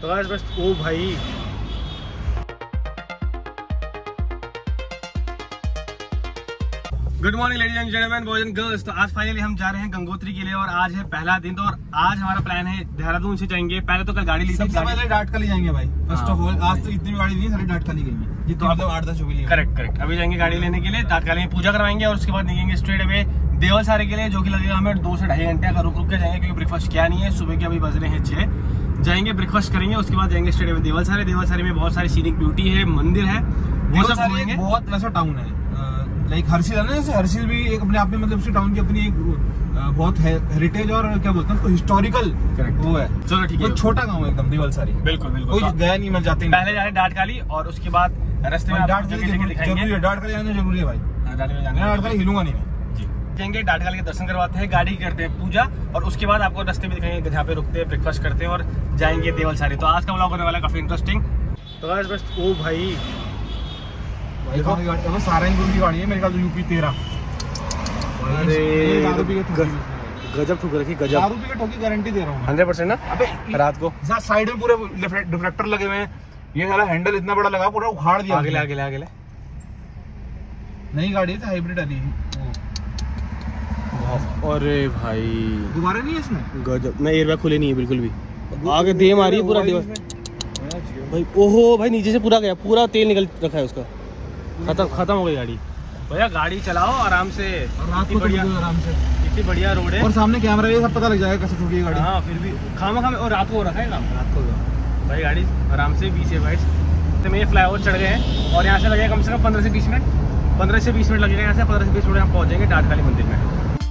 तो गाइस बस ओ भाई good morning ladies and gentleman, boys and girls. तो आज फाइनली हम जा रहे हैं गंगोत्री के लिए और आज है पहला दिन। तो और आज हमारा प्लान है देहरादून से जाएंगे। पहले तो कल गाड़ी ली थी, सबसे पहले डाटखाली जाएंगे भाई। फर्स्ट ऑफ ऑल आज तो इतनी गाड़ी नहीं है, सारी डाटखाली गई है। ये तो मतलब 8-10 हो गई। करेक्ट। अभी जाएंगे गाड़ी लेने के लिए, डाटखाली में पूजा करवाएंगे और उसके बाद निकलेंगे स्ट्रेट अवे देवलसारी के लिए, जो कि लगेगा हमें 2 से 2.5 घंटे। अगर रुक के जाएंगे क्योंकि ब्रेकफास्ट किया नहीं है। सुबह के अभी बज रहे हैं 6। जाएंगे, ब्रेकफास्ट करेंगे, उसके बाद जाएंगे स्ट्रेट अवे देवलसारी। देवलसारी में बहुत सारी सीनिक ब्यूटी है, मंदिर है, वो सब घूमेंगे। बहुत वैसा टाउन है लाइक हर्षिल है ना, जैसे हर्षिल भी एक अपने आप में मतलब उसके टाउन की अपनी एक बहुत हेरिटेज और क्या बोलते हैं उसको हिस्टोरिकल वो है। चलो ठीक है, छोटा गाँव है एकदम देवलसारी। बिल्कुल कोई गया नहीं, मर जाते। पहले जा रहे डाटखाली और उसके बाद रास्ते में डाटखाली आना जरूरी है भाई। डाटखाली हिलूंगा नहीं मैं। जाएंगे डाटखाली के दर्शन करवाते हैं, गाड़ी करते हैं पूजा और उसके बाद आपको रास्ते में दिखाएंगे जहाँ पे रुकते हैं, ब्रेकफास्ट करते हैं और जाएंगे देवलसारी। तो आज का व्लॉग होने वाला है काफी इंटरेस्टिंग। तो गाइस बस ओ भाई देखो सहारनपुर की गाड़ी है मेरे ख्याल यूपी 13। गजब ठुक रखी, गजब। दारू पी के ठोकी, गारंटी दे रहा हूँ 100% ना। अबे रात को साइड में पूरे डिफ्लेक्टर लगे हुए हैं। ये साला हैंडल इतना बड़ा लगा, पूरा उखाड़ दिया। आगे नई गाड़ी है, हाइब्रिड वाली। अरे भाई दोबारा नहीं है इसमें। गजब। नहीं, एयरबैग खुले नहीं है बिल्कुल भी। आगे दे मारी है पूरा देव भाई। ओहो भाई, नीचे से पूरा गया, पूरा तेल निकल रखा है उसका। खत्म हो गई गाड़ी। भैया गाड़ी चलाओ आराम से, इतनी बढ़िया आराम से, इतनी बढ़िया रोड है और सामने कैमरा है, सब पता लग जाएगा कैसे ठोकी गाड़ी। हाँ फिर भी खामा और रात को हो रखा है काम। रात को भाई गाड़ी आराम से 20 तो मैं ये फ्लाईओवर चढ़ गए हैं और यहाँ से लगेगा कम से कम 15 से 20 मिनट। 15 से 20 मिनट लगेगा यहाँ से। 15 से 20 मिनट हम पहुँच जाएंगे डाटखाली मंदिर में।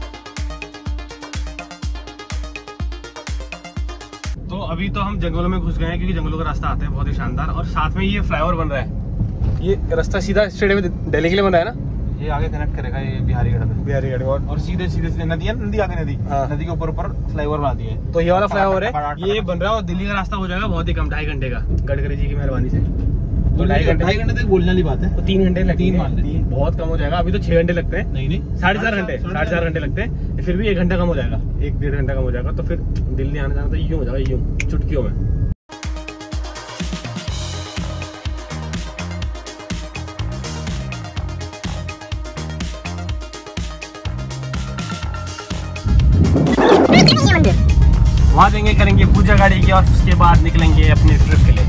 तो अभी तो हम जंगलों में घुस गए हैं क्योंकि जंगलों का रास्ता आता है बहुत ही शानदार। और साथ में ये फ्लाईओवर बन रहा है। ये रास्ता सीधा स्ट्रेट अवे दिल्ली के लिए बन रहा है ना। ये आगे कनेक्ट करेगा ये बिहारीगढ़ और सीधे नदी है, नदी आगे नदी के ऊपर फ्लाईओवर बना दिया है। तो ये वाला फ्लाईओवर है, ये बन रहा है और दिल्ली का रास्ता हो जाएगा बहुत ही कम, 2.5 घंटे का, गडकरी जी की मेहरबानी से। तो 2.5 घंटे तक बोलने वाली बात है। तो 3 घंटे लगते हैं, बहुत कम हो जाएगा। अभी तो 6 घंटे लगते हैं। नहीं 4.5 घंटे लगते हैं। फिर भी 1 घंटा कम हो जाएगा, 1-1.5 घंटा कम हो जाएगा। तो फिर दिल्ली आने जाना तो यूं हो जाएगा, यूं चुटकियों में। वहाँ देंगे, करेंगे पूजा गाड़ी की और उसके बाद निकलेंगे अपने ट्रिप के लिए।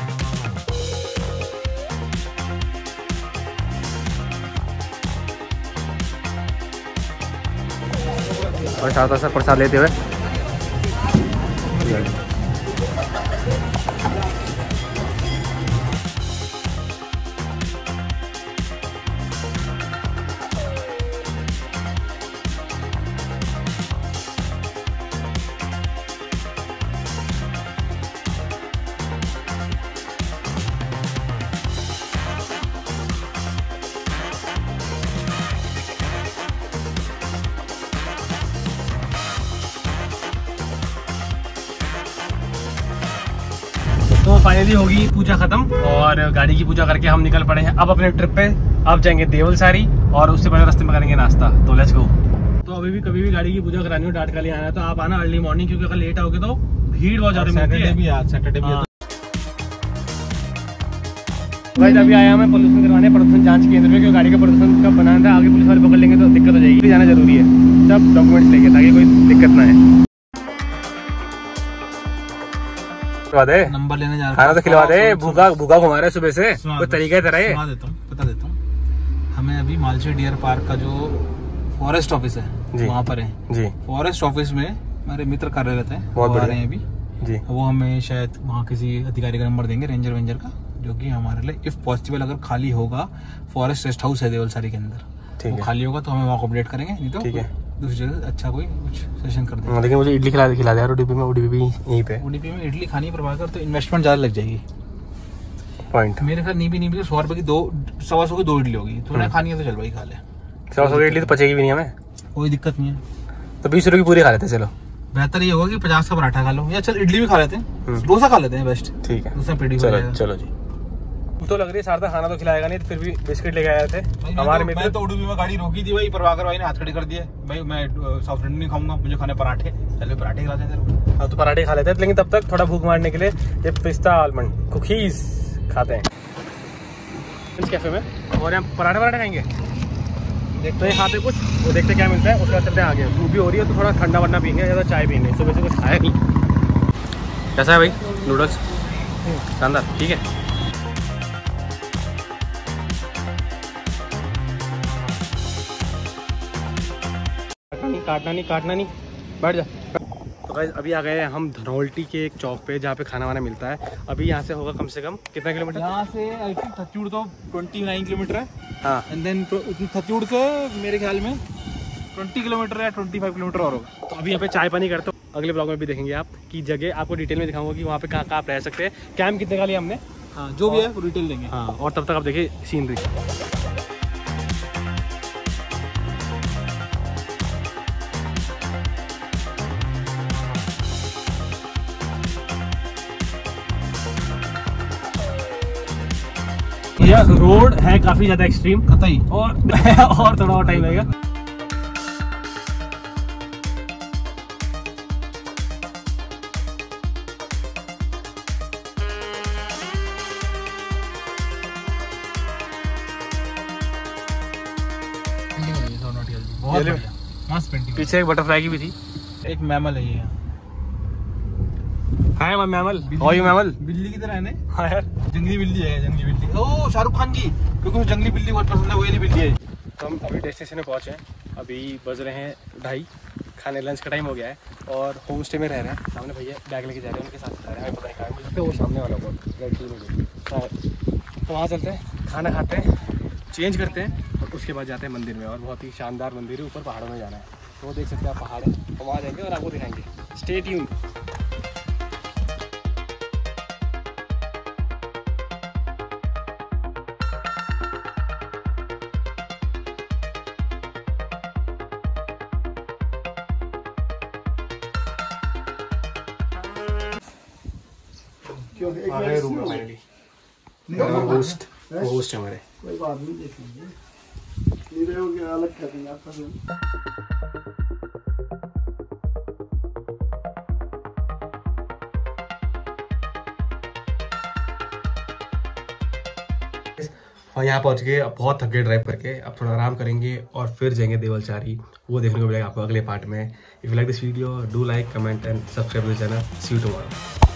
प्रसाद लेते हुए तो फाइनली होगी पूजा खत्म और गाड़ी की पूजा करके हम निकल पड़े हैं अब अपने ट्रिप पे। अब जाएंगे देवलसारी और उससे पहले रास्ते में करेंगे नाश्ता। तो लेट्स गो। तो अभी भी कभी भी गाड़ी की पूजा करानी हो, डाटखाली आना है तो आप आना अर्ली मॉर्निंग, क्योंकि अगर लेट आओगे तो भीड़ बहुत ज्यादा मिलती है। सैटरडे भी भाई अभी आया मैं प्रदूषण करवाने प्रदूषण जांच केंद्र में, क्योंकि गाड़ी का प्रदूषण का बनाना था। आगे पुलिस वाले पकड़ लेंगे तो दिक्कत हो जाएगी। जाना जरूरी है, सब डॉक्यूमेंट्स लेके, ताकि कोई दिक्कत ना है। नंबर लेने जा रहा खाना तो खिलवा दे, भूखा घुमा रहे सुबह से, कोई तरीका है तेरा ये? बता देता हूँ। हमें अभी मालशेर डियर पार्क का जो फॉरेस्ट ऑफिस है वहाँ पर है जी। फॉरेस्ट ऑफिस में हमारे मित्र कार्यरत हैं, वो आ रहे हैं अभी जी। वो हमें शायद वहाँ किसी अधिकारी का नंबर देंगे, रेंजर वेंजर का, जो कि हमारे लिए इफ पॉसिबल अगर खाली होगा, फॉरेस्ट रेस्ट हाउस है देवलसारी के अंदर, वो खाली होगा तो हमें वहाँ अपडेट करेंगे। नहीं तो ठीक है, दूसरी जगह अच्छा कोई कुछ सेशन कर देंगे। लेकिन मुझे इडली खिला दे यार उडीपी में। उडीपी यहीं पे, उडीपी में इडली खानी प्रभाकर, तो इन्वेस्टमेंट ज्यादा लग जाएगी। पॉइंट मेरे ख्याल नहीं भी 100 रुपए की 200 की 2 इडली होगी। तूने खानी है तो चल भाई खा ले। 100 की इडली तो पचेगी भी नहीं हमें, कोई दिक्कत नहीं है। तो 20 रुपए की पूरी खा लेते हैं। चलो बेहतर ये होगा कि 50 का पराठा खा लो, या चल इडली भी खा लेते हैं, डोसा खा लेते हैं बेस्ट। ठीक है, उसमें पेट चलो जी। भूख तो लग रही है, सारदा खाना तो खिलाएगा नहीं, फिर भी बिस्किट लेके आए थे हमारे मित्र। मैं तो उडुपी में गाड़ी रोकी थी भाई, प्रभाकर भाई ने हाथ खड़े कर दिए, भाई मैं साउथ इंडियन नहीं खाऊंगा, मुझे खाने पराठे। चलो पराठे खिला दें। हाँ तो पराठे खा लेते हैं, लेकिन तब तक थोड़ा भूख मारने के लिए ये पिस्ता आलमंड कुकीज खाते हैं इस कैफे में। और यहाँ पराठे खाएंगे, देखते हैं खाते कुछ, वो देखते क्या मिलता है, उसके बाद चलते हैं आगे। धूप भी हो रही है तो थोड़ा ठंडा वरना पीएंगे, ज़्यादा चाय पीएंगे, सुबह से कुछ खाया नहीं। कैसा है भाई नूडल्स? शानदार, ठीक है। काटना नहीं, बैठ जा। तो गाइस अभी आ गए हैं हम धनौल्टी के एक चौक पे जहाँ पे खाना वाना मिलता है। अभी यहाँ से होगा कम से कम कितना किलोमीटर? यहाँ से आई थिंक थचूड़ तो 29 किलोमीटर है। हाँ एंड देन थचूड़ से मेरे ख्याल में 20 किलोमीटर या 25 किलोमीटर और होगा। तो अभी यहाँ पे चाय पानी करते हो, अगले ब्लॉग में भी देखेंगे आप की जगह, आपको डिटेल में दिखाऊंगा कि वहाँ पे कहाँ आप रह सकते हैं। कैंप कितने का लिया हमने, हाँ जो भी है वो डिटेल देंगे। हाँ और तब तक आप देखिए सीनरी। यह रोड है काफी ज्यादा एक्सट्रीम कतई और थोड़ा और टाइम लगेगा। बहुत बढ़िया, मस्त पेंटिंग। पीछे एक बटरफ्लाई की भी थी, एक मैमल है ये। Hi mammal, how you mammal? बिल्ली की तरह है ना? हाँ यार जंगली बिल्ली है, जंगली बिल्ली। ओह शाहरुख खान की, क्योंकि मुझे जंगली बिल्ली बहुत पसंद है, वही बिल्ली है। तो हम अभी डेस्टिनेशन में पहुंचे हैं, अभी बज रहे हैं 2:30, खाने लंच का टाइम हो गया है और होम स्टे में रह रहे हैं। सामने भैया बैग लेके जा रहे हैं, उनके साथ जा रहे हैं, हमें पता नहीं कहाँ मिलते, वो सामने वाला बहुत तो वहाँ चलते हैं, खाना खाते हैं, चेंज करते हैं और उसके बाद जाते हैं मंदिर में। और बहुत ही शानदार मंदिर है, ऊपर पहाड़ों में जाना है, तो वो देख सकते हैं आप पहाड़ है, तो वहाँ जाएंगे और आपको दिखाएंगे। Stay tune. रूम में फाइनली होस्ट है हमारे। कोई बात नहीं, देख लीजिए नीरे हो गया, अलग कर देंगे आपका रूम। यहाँ पहुंच गए, अब बहुत थक गए ड्राइव करके, अब थोड़ा आराम करेंगे और फिर जाएंगे देवलचारी। वो देखने को मिलेगा आपको अगले पार्ट में। If you like this video do like, comment and subscribe this channel. See you tomorrow.